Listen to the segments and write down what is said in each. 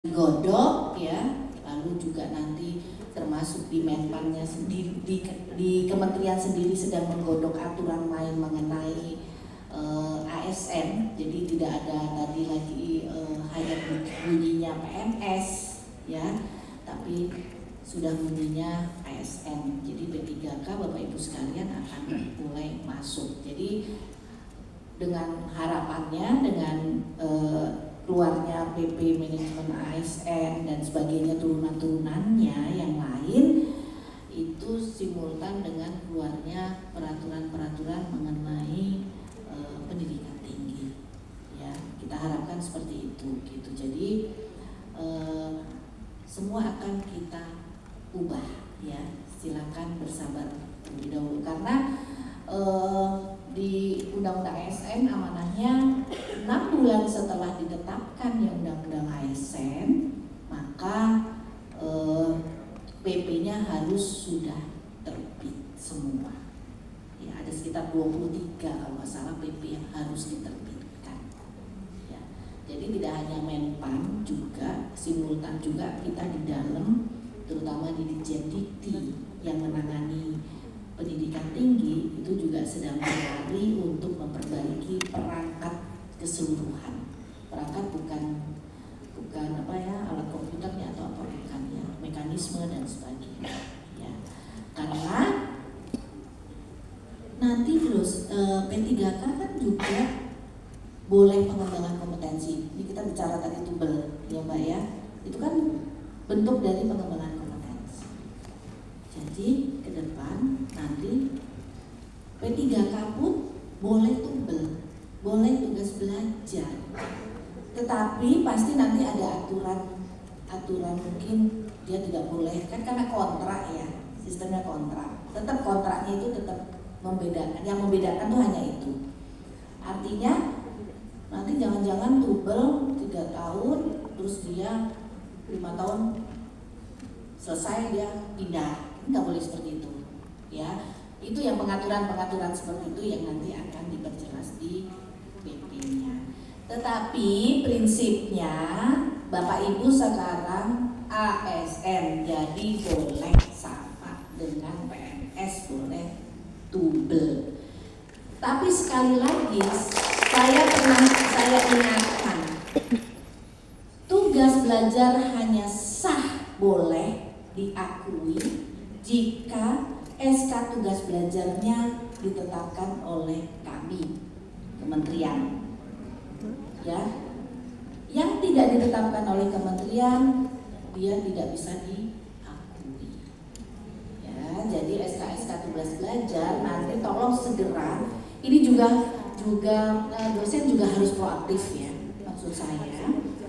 godok ya, lalu juga nanti termasuk di Menpannya sendiri, di kementerian sendiri sedang menggodok aturan lain mengenai ASN, jadi tidak ada tadi lagi hanya bunyinya PNS ya, tapi sudah bunyinya ASN. Jadi P3K Bapak Ibu sekalian akan mulai masuk. Jadi dengan harapannya dengan keluarnya PP manajemen ASN dan sebagainya, turunan-turunannya yang lain itu simultan dengan keluarnya peraturan-peraturan mengenai pendidikan tinggi ya, kita harapkan seperti itu gitu. Jadi semua akan kita ubah ya, silakan bersabar terlebih dahulu karena di Undang-Undang ASN amanahnya 6 bulan setelah ditetapkan ya Undang-Undang ASN, maka PP-nya harus sudah terbit semua. Ya, ada sekitar 23 kalau nggak salah PP yang harus diterbitkan. Ya, jadi tidak hanya Menpan, juga simultan juga kita di dalam, terutama di Ditjen Dikti yang menangani pendidikan tinggi itu juga sedang berlari untuk memperbaiki perangkat keseluruhan. Perangkat bukan apa ya, alat komputernya atau apa, bukan ya, mekanisme dan sebagainya ya. Karena nanti terus P3K kan juga boleh pengembangan kompetensi. Ini kita bicara tadi tubel ya Mbak ya, itu kan bentuk dari pengembangan kompetensi. Jadi ke depan nanti P3K pun boleh tubel, boleh tugas belajar, tetapi pasti nanti ada aturan mungkin dia tidak boleh kan karena kontrak ya, sistemnya kontrak. Tetap kontraknya itu tetap membedakan, yang membedakan tuh hanya itu. Artinya nanti jangan-jangan tubel 3 tahun terus dia 5 tahun selesai dia pindah, nggak boleh seperti itu ya. Itu yang pengaturan seperti itu yang nanti akan diperjelas di PP-nya. Tetapi prinsipnya Bapak Ibu sekarang ASN jadi boleh sama dengan PNS, boleh tubel. Tapi sekali lagi saya ingatkan, tugas belajar hanya sah boleh diakui jika SK tugas belajarnya ditetapkan oleh kami, kementerian. Ya, yang tidak ditetapkan oleh kementerian dia tidak bisa diakui. Ya, jadi SK tugas belajar nanti tolong segera. Ini juga dosen juga harus proaktif ya. Maksud saya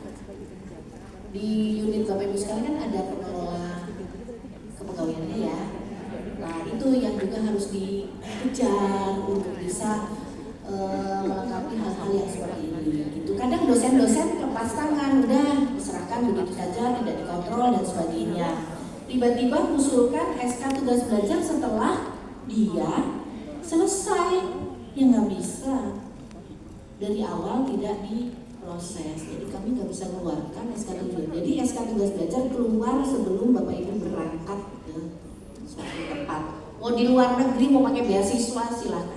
di unit Bapak Ibu sekalian kan ada pengelola kepegawaiannya ya. Nah itu yang juga harus dikejar untuk bisa melengkapi hal-hal yang seperti ini. Gitu. Kadang dosen-dosen lepas tangan, udah diserahkan begitu saja, tidak dikontrol dan sebagainya. Tiba-tiba mengusulkan SK tugas belajar setelah dia selesai, ya nggak bisa. Dari awal tidak diproses, jadi kami nggak bisa mengeluarkan SK tugas belajar. Jadi SK tugas belajar keluar sebelum Bapak Ibu berangkat ke suatu tempat. Mau di luar negeri, mau pakai beasiswa silahkan.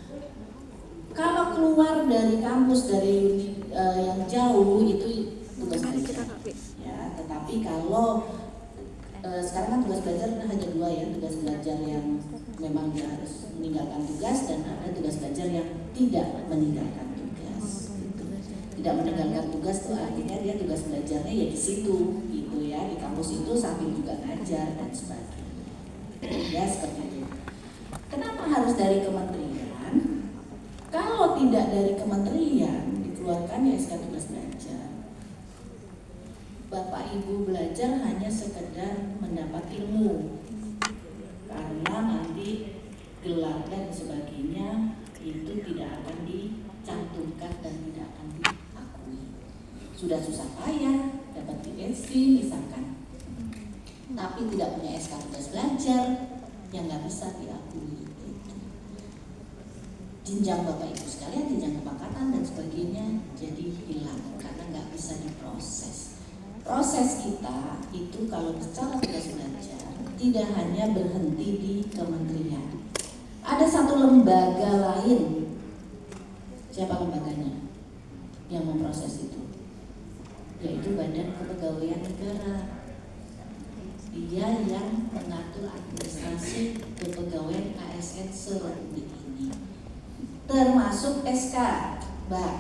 Kalau keluar dari kampus, dari yang jauh itu tugas belajar. Ya, tetapi kalau sekarang kan tugas belajar hanya 2 ya, tugas belajar yang memang dia harus meninggalkan tugas dan ada tugas belajar yang tidak meninggalkan tugas. Gitu. Tidak meninggalkan tugas itu artinya dia tugas belajarnya ya di situ, gitu ya, di kampus itu sambil juga ngajar dan sebagainya. Ya seperti itu. Kenapa harus dari kementerian? Kalau tidak dari kementerian dikeluarkan ya SK tugas belajar, Bapak Ibu belajar hanya sekedar mendapat ilmu, karena nanti gelar dan sebagainya itu tidak akan dicantumkan dan tidak akan diakui. Sudah susah payah dapat PhD misalkan, tapi tidak punya SK tugas belajar yang nggak bisa diakui. Jenjang Bapak Ibu sekalian, jenjang kepangkatan dan sebagainya jadi hilang karena nggak bisa diproses. proses kita itu kalau bicara tugas belajar tidak hanya berhenti di kementerian. Ada satu lembaga lain. Siapa lembaganya yang memproses itu? Yaitu Badan Kepegawaian Negara. Dia yang mengatur administrasi kepegawaian ASN se-Republik ini, termasuk SK, Mbak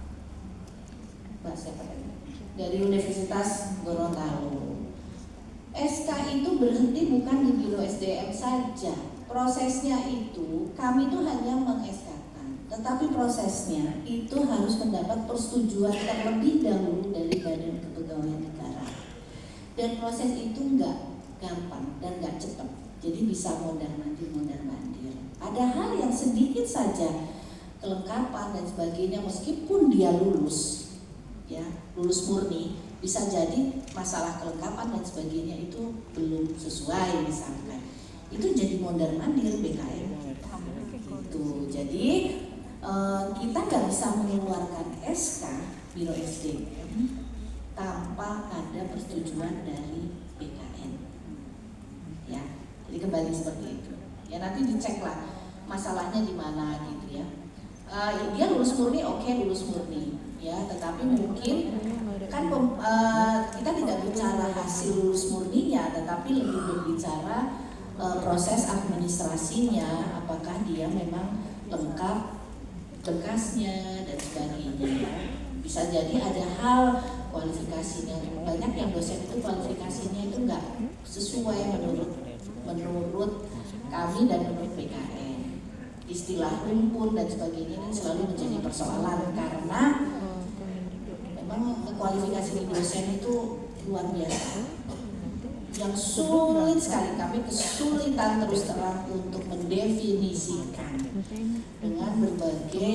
siapa tadi? Dari Universitas Gorontalo. SK itu berhenti bukan di Biro SDM saja. Prosesnya itu kami tuh hanya meng-SK-kan, tetapi prosesnya itu harus mendapat persetujuan terlebih dahulu dari Badan Kepegawaian Negara. Dan proses itu nggak gampang dan nggak cepat, jadi bisa mondar-mandir. Ada hal yang sedikit saja kelengkapan dan sebagainya, meskipun dia lulus, ya lulus murni, bisa jadi masalah kelengkapan dan sebagainya itu belum sesuai misalkan, itu jadi mondar-mandir BKN. Itu jadi kita nggak bisa mengeluarkan SK Biro SDM tanpa ada persetujuan dari BKN, ya. Jadi kembali seperti itu. Ya nanti dicek lah masalahnya di mana gitu ya. Dia lulus murni, oke, lulus murni, ya. Tetapi mungkin kan kita tidak bicara hasil lulus murninya, tetapi lebih berbicara proses administrasinya, apakah dia memang lengkap berkasnya dan sebagainya. Bisa jadi ada hal kualifikasinya, banyak yang dosen itu kualifikasinya itu nggak sesuai menurut kami dan menurut BKN. Istilah rumpun dan sebagainya ini selalu menjadi persoalan karena memang kualifikasi di dosen itu luar biasa, yang sulit sekali. Kami kesulitan terus terang untuk mendefinisikan dengan berbagai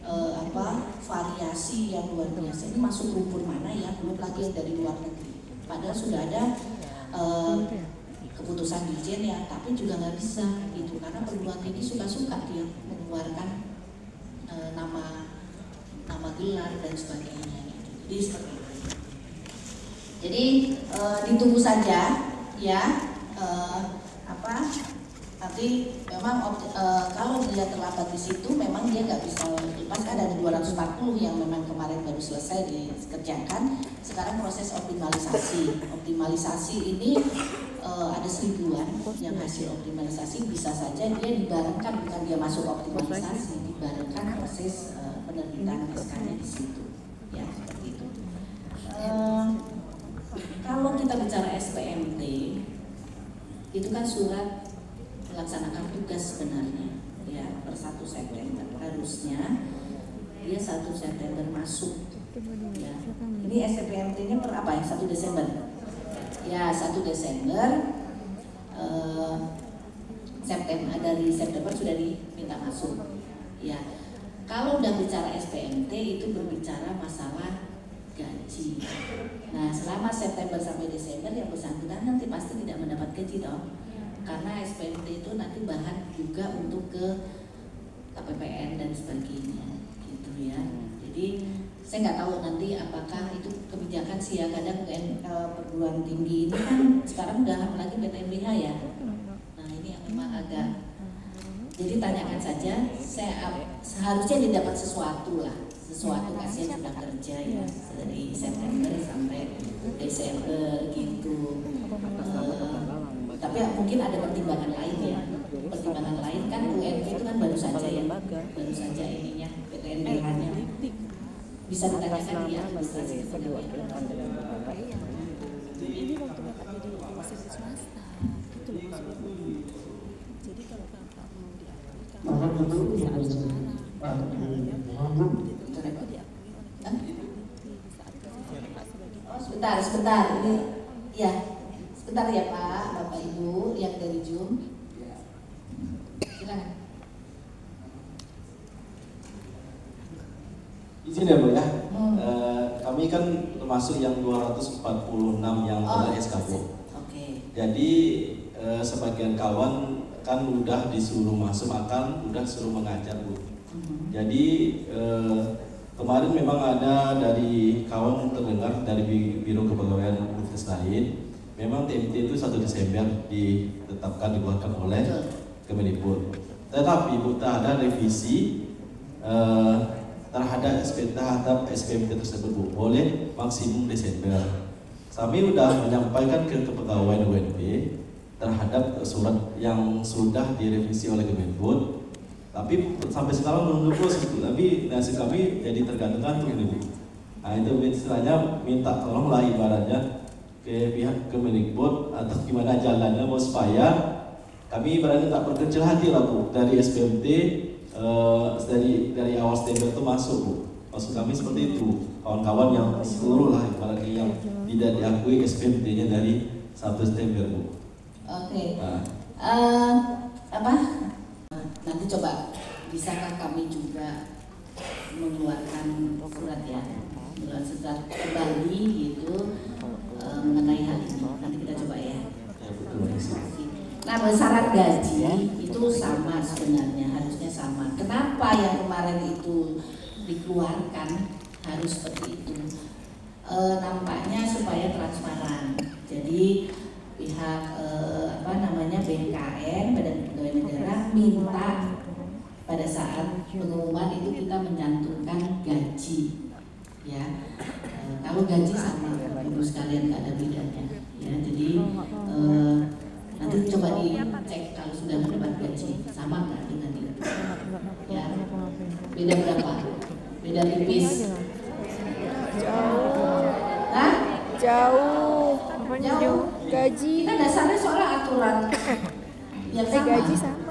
variasi yang luar biasa. Ini masuk rumpun mana ya, belum lagi yang dari luar negeri. Padahal sudah ada keputusan dirjen ya, tapi juga nggak bisa gitu karena perguruan tinggi suka-suka dia mengeluarkan nama gelar dan sebagainya gitu. Jadi seperti itu. Jadi ditunggu saja ya nanti memang kalau dia terlambat di situ memang dia nggak bisa lepas, kan ada 240 yang memang kemarin baru selesai dikerjakan. Sekarang proses optimalisasi ini ada 1000-an yang hasil optimalisasi, bisa saja dia dibarengkan, bukan dia masuk optimalisasi, dibarengkan proses penerbitan SK-nya di situ ya, seperti itu. Kalau kita bicara SPMT itu kan surat melaksanakan tugas sebenarnya ya, per 1 September harusnya dia 1 September masuk ya. Ini SPMT-nya per apa ya, 1 Desember ya, 1 Desember September, dari September sudah diminta masuk ya. Kalau udah bicara SPMT itu berbicara masalah gaji. Nah selama September sampai Desember yang bersangkutan nanti pasti tidak mendapat gaji dong, karena SPMT itu nanti bahan juga untuk ke KPPN dan sebagainya gitu ya. Jadi saya nggak tahu nanti apakah itu kebijakan sih ya, kadang perguruan tinggi ini kan sekarang udah apalagi PTNBH ya. Nah ini yang memang agak, jadi tanyakan saja, seharusnya didapat sesuatu lah, sesuatu, kasihan sudah kerja ya dari September sampai Desember gitu. Tapi mungkin ada pertimbangan lain ya, pertimbangan lain kan UNP itu kan baru saja ya, baru saja ininya PTNBH-nya. Bisa ditanyakan ya administrasi kedua. Ini waktu Bapak jadi dosen di swasta, gitu loh maksudnya. Jadi kalau Bapak mau diakui, kalau saat sekarang, itu diakui oleh saat Bapak sebagai. Oh sebentar ini ya, sebentar ya Pak, Bapak Ibu yang dari Zoom. Silakan. Izin ya Bu ya, kami kan termasuk yang 246 yang kena SKP. Jadi sebagian kawan kan udah disuruh masuk, udah suruh mengajar Bu. Jadi kemarin memang ada dari kawan terdengar dari Biro Kepegawaian Universitas lain, memang TMT itu 1 Desember ditetapkan dikeluarkan oleh Kemendikbud. Tetapi tak ada revisi terhadap SPMT tersebut, Bu. Boleh maksimum Desember. Kami sudah menyampaikan ke Kepegawaian UNP terhadap surat yang sudah direvisi oleh Kemendikbud, tapi sampai sekarang belum proses. Tapi nasib kami jadi tergantung-gantung ini, Bu. Nah itu istilahnya minta tolonglah ibaratnya ke pihak Kemendikbud atau gimana jalannya mau supaya kami ibaratnya tak berkecil hati lah, Bu, dari SPMT dari awal September itu masuk, Bu. Maksud kami seperti itu, kawan-kawan yang seluruh lah ibaratnya yang tidak diakui SPMT-nya dari 1 September, Bu. Oke. Nanti coba bisakah kami juga mengeluarkan surat ya, mengeluarkan surat kembali gitu mengenai hal ini. Nanti kita coba ya. Nah, besaran gaji itu sama sebenarnya, harusnya sama. Kenapa yang kemarin itu dikeluarkan harus seperti itu? Nampaknya supaya transparan. Jadi pihak BKN, Badan Kepegawaian Negara, minta pada saat pengumuman itu kita menyantumkan gaji, ya. Kalau gaji sama, Ibu sekalian, nggak ada bedanya, ya. Jadi nanti coba dicek kalau sudah mendapat gaji sama nggak dengan itu, ya. Beda berapa? Beda tipis? Hah? Jauh. Jauh. Gaji. Kita dasarnya soal aturan yang sama. Gaji sama.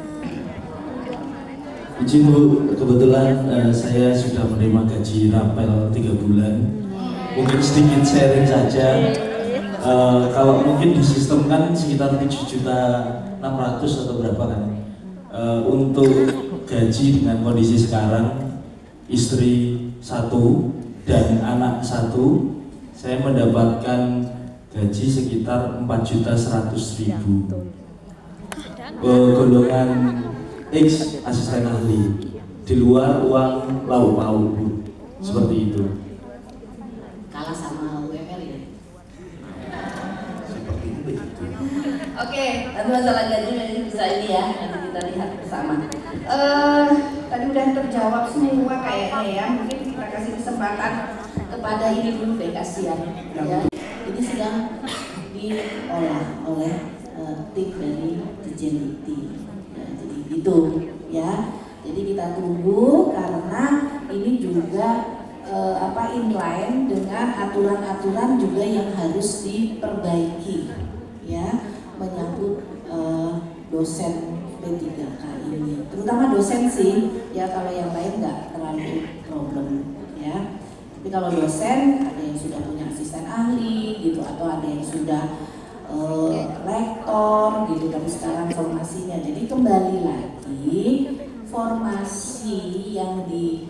Izin Bu, kebetulan saya sudah menerima gaji rapel 3 bulan. Mungkin sedikit sharing saja. Kalau mungkin di sistem kan sekitar 7.600.000 atau berapa kan. Untuk gaji dengan kondisi sekarang, istri 1 dan anak 1, saya mendapatkan gaji sekitar 4.100.000. Golongan X asisten ahli, di luar uang lauk pauk, Bu. Seperti itu. Kalah sama UMR ya. Seperti itu begitu. Oke, nanti masalah gaji bisa ini ya, nanti kita lihat bersama. Tadi udah terjawab semua kayaknya ya. Mungkin kita kasih kesempatan kepada ini dulu deh, kasihan ya. Ini sedang diolah oleh tim dari Dijeniti, ya, jadi itu ya. Jadi kita tunggu karena ini juga inline dengan aturan-aturan juga yang harus diperbaiki ya, menyangkut dosen P3K ini, terutama dosen sih ya. Kalau yang lain nggak terlalu problem ya. Tapi kalau dosen, ada yang sudah punya asisten ahli gitu, atau ada yang sudah lektor gitu, tapi sekarang formasinya. Jadi kembali lagi, formasi yang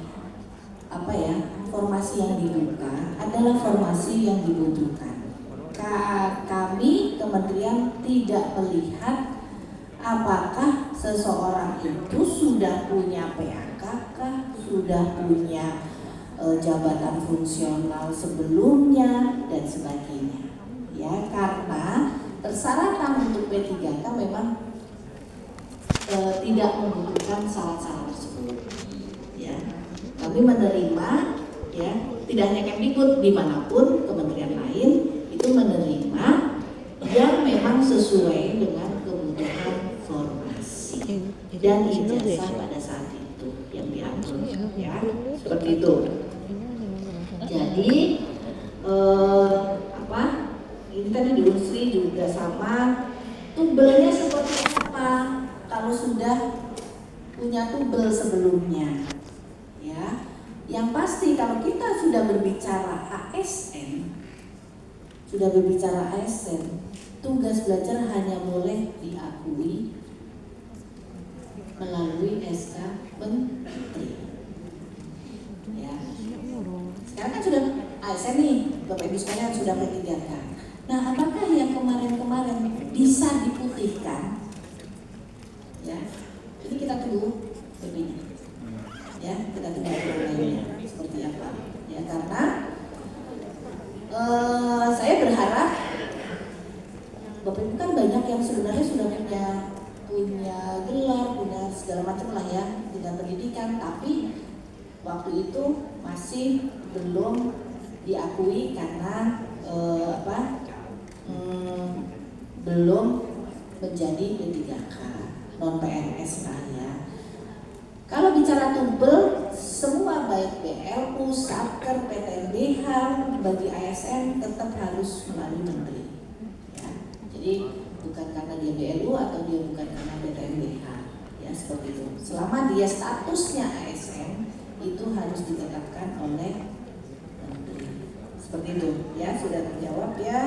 formasi yang dibuka adalah formasi yang dibutuhkan. Kami Kementerian tidak melihat apakah seseorang itu sudah punya PAK kah, sudah punya jabatan fungsional sebelumnya dan sebagainya, ya. Karena persyaratan untuk P3K memang tidak membutuhkan syarat-syarat tersebut, ya. Kami menerima, ya, tidak hanya Kemdikbud, dimanapun kementerian lain itu menerima yang memang sesuai dengan kebutuhan formasi dan ijazah pada saat itu yang diatur, ya, seperti itu. Jadi ini tadi di Unsri juga sama, tubelnya seperti apa kalau sudah punya tubel sebelumnya, ya. Yang pasti kalau kita sudah berbicara ASN, tugas belajar hanya boleh diakui melalui SK Menteri, ya. Sekarang kan sudah ASN nih, Bapak Ibu sekalian sudah P3K. Nah, apakah yang kemarin-kemarin bisa diputihkan? Ya, ini kita tunggu lebihnya. Ya, kita tunggu lainnya seperti apa. kan banyak yang sebenarnya sudah punya gelar, punya segala macam lah ya, tidak pendidikan, tapi waktu itu masih belum diakui karena belum menjadi P3K, non PNS lah ya. Kalau bicara tubel, semua baik BLU, Satker, PTNBH, bagi ASN tetap harus melalui menteri. Ya. Jadi bukan karena dia BLU atau dia bukan karena PTNBH, ya seperti itu. Selama dia statusnya ASN itu harus ditetapkan oleh menteri. Seperti itu, ya sudah terjawab ya.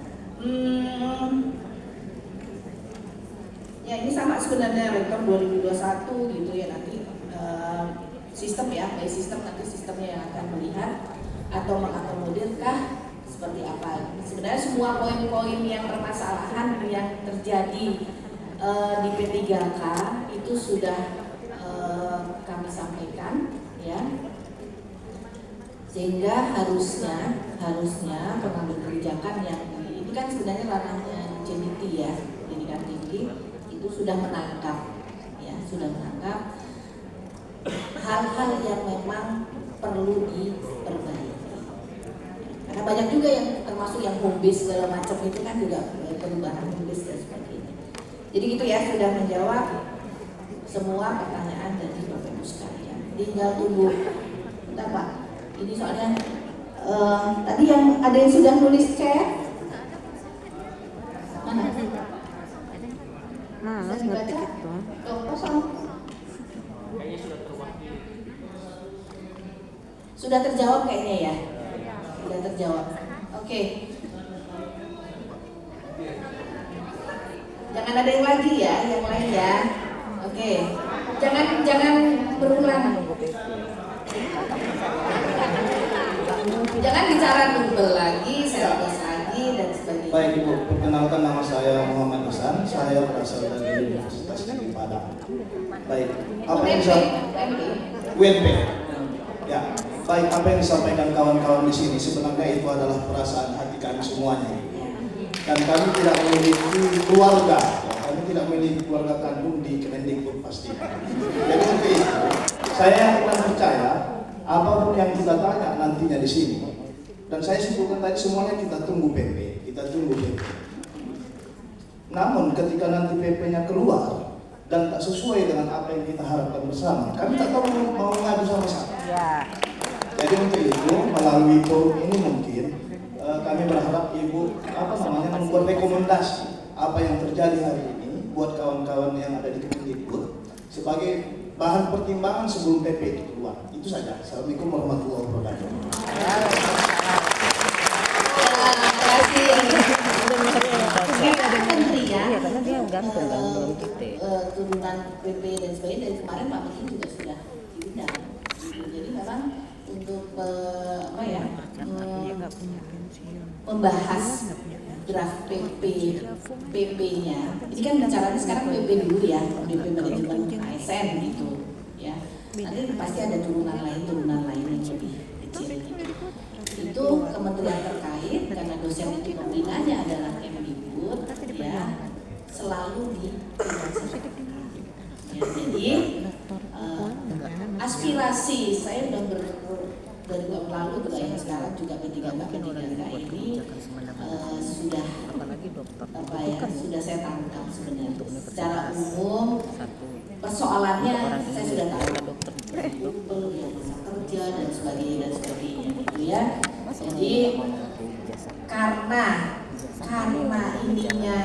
Ya ini sama sebenarnya rektor 2021 gitu ya, nanti sistem ya, by sistem nanti sistemnya yang akan melihat atau mengakomodirkah seperti apa. Sebenarnya semua poin-poin yang permasalahan yang terjadi di P3K itu sudah kami sampaikan ya, sehingga harusnya pengambil kebijakan yang ini kan sebenarnya ranahnya JDT ya, pendidikan tinggi, itu sudah menangkap ya, sudah menangkap hal-hal yang memang perlu diperbaiki. Karena banyak juga yang termasuk yang home base segala macam itu kan juga perubahan home base dan sebagainya. Jadi gitu ya, sudah menjawab semua pertanyaan dari Bapak Ibu sekalian. Tinggal tunggu. Bentar Pak, ini soalnya tadi yang ada yang sudah nulis chat. Mana? Males ngetik itu. Kosong. Sudah terjawab kayaknya ya. Sudah terjawab. Oke. Jangan ada yang lagi ya, yang lain ya. Oke. Jangan berulang. Jangan bicara tunggal lagi, serius lagi dan sebagainya. Baik Ibu, perkenalkan nama saya Muhammad Hasan, saya berasal dari Universitas Negeri Padang. Baik, apa yang UNP? Ya, baik apa yang disampaikan kawan-kawan di sini sebenarnya itu adalah perasaan hati kami semuanya. Dan kami tidak memiliki keluarga, kami tidak memiliki keluarga kandung di Kemendikbud pasti. Jadi untuk itu, saya akan percaya apapun yang kita tanya nantinya di sini. Dan saya simpulkan tadi semuanya kita tunggu PP, kita tunggu PP. Namun ketika nanti PP-nya keluar dan tak sesuai dengan apa yang kita harapkan bersama, kami tak tahu mau mengadu sama-sama. Ya. Jadi untuk itu melalui forum ini mungkin kami berharap Ibu membuat rekomendasi apa yang terjadi hari ini buat kawan-kawan yang ada di Kemendikbud sebagai bahan pertimbangan sebelum PP itu keluar. Itu saja. Assalamualaikum warahmatullahi wabarakatuh. Karena dia gantung turunan PP dan sebagainya dari kemarin Pak Menteri juga sudah diundang. Jadi memang untuk membahas draft PP-nya. Ini kan bicaranya sekarang PP dulu ya, PP manajemen ASN gitu ya. Nanti pasti ada turunan lain yang lebih kecil gitu. Itu kementerian terkait karena dosen itu pembinanya adalah Kemendikbud ya, selalu diingatkan. Ya, jadi aspirasi saya sudah dari tahun lalu juga yang sekarang juga P3K ini sudah sudah saya tangkap sebenarnya. Secara umum persoalannya saya sudah tahu, yang masa kerja dan sebagainya gitu ya. Jadi karena ininya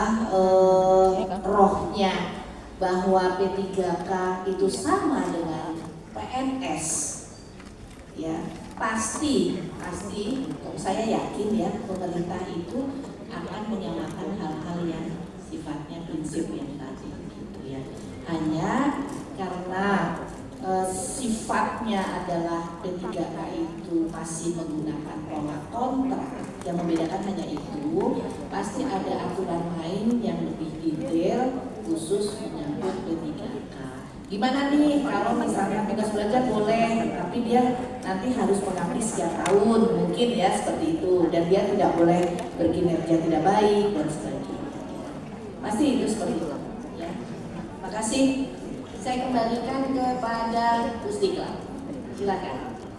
rohnya bahwa P3K itu sama dengan PNS ya, pasti saya yakin ya pemerintah itu akan menyamakan hal-hal yang sifatnya prinsip yang tadi gitu ya. Hanya karena sifatnya adalah P3K itu masih menggunakan pola kontrak, yang membedakan hanya itu, pasti ada aturan lain yang lebih detail khusus menyangkut P3K. Gimana nih kalau misalnya tugas belajar boleh, tapi dia nanti harus mengabdi sekian tahun, mungkin ya seperti itu, dan dia tidak boleh berkinerja tidak baik dan sebagainya. Pasti itu seperti itu. Ya. Makasih. Saya kembalikan kepada Gus Dikla. Silakan.